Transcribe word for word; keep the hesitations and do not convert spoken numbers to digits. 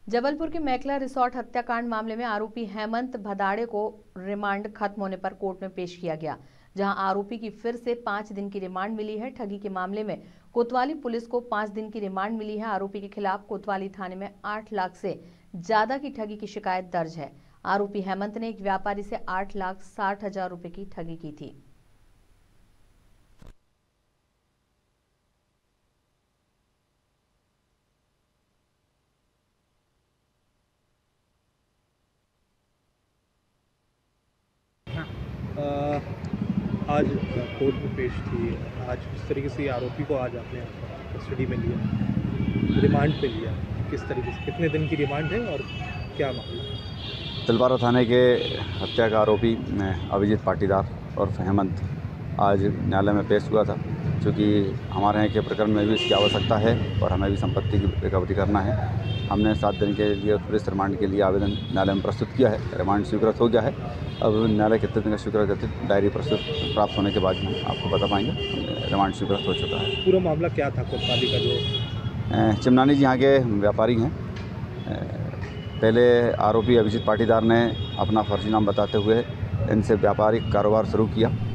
जबलपुर के मैकला रिसोर्ट हत्याकांड मामले में आरोपी हेमंत भदाड़े को रिमांड खत्म होने पर कोर्ट में पेश किया गया, जहां आरोपी की फिर से पांच दिन की रिमांड मिली है। ठगी के मामले में कोतवाली पुलिस को पांच दिन की रिमांड मिली है। आरोपी के खिलाफ कोतवाली थाने में आठ लाख से ज्यादा की ठगी की शिकायत दर्ज है। आरोपी हेमंत ने एक व्यापारी से आठ लाख साठ हजार रुपए की ठगी की थी। आ, आज कोर्ट में पेश थी। आज किस तरीके से आरोपी को आज आपने कस्टडी में लिया, रिमांड पे लिया, किस तरीके से, कितने दिन की रिमांड है और क्या मामला? तलवारा थाने के हत्या का आरोपी अभिजीत पाटीदार और हेमंत आज न्यायालय में पेश हुआ था। क्योंकि हमारे यहाँ के प्रकरण में भी इसकी आवश्यकता है और हमें भी संपत्ति की रिकवरी करना है। हमने सात दिन के लिए पुलिस रिमांड के लिए आवेदन न्यायालय में प्रस्तुत किया है। रिमांड स्वीकृत हो गया है। अब न्यायालय कितने दिन का स्वीकृत करते डायरी प्रस्तुत प्राप्त होने के बाद हम आपको बता पाएंगे। रिमांड स्वीकृत हो चुका है। पूरा मामला क्या था कोतवाली का? जो चिमनानी जी यहाँ के व्यापारी हैं। पहले आरोपी अभिजीत पाटीदार ने अपना फर्जी नाम बताते हुए इनसे व्यापारिक कारोबार शुरू किया।